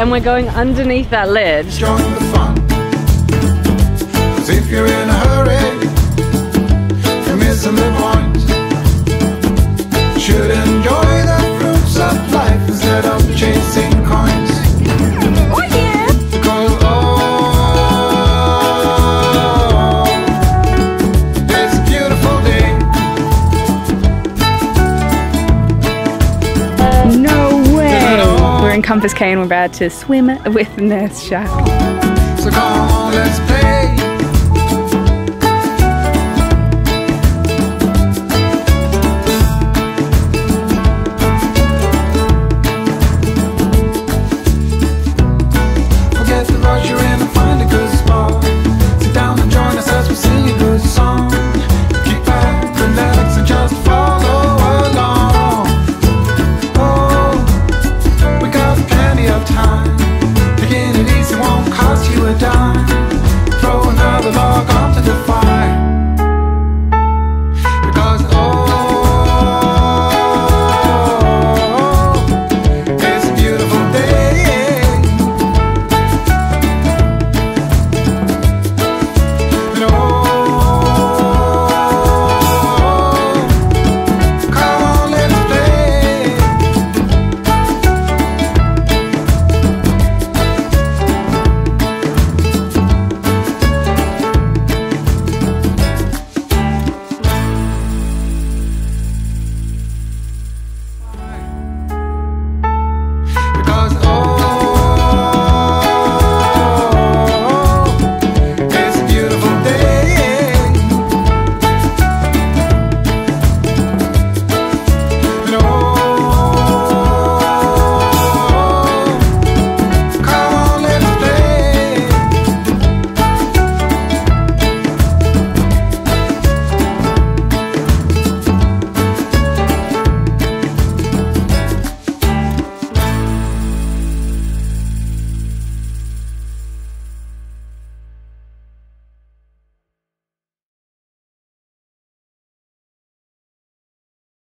and we're going underneath that ledge. Join the fun. 'Cause if you're in a hurry, you're missing the point. Should enjoy the fruits of life instead of chasing coins. Oh yeah! 'Cause it's a beautiful day. No way! We're in Compass Cay and we're about to swim with Nurse Shark. So come on, let's play.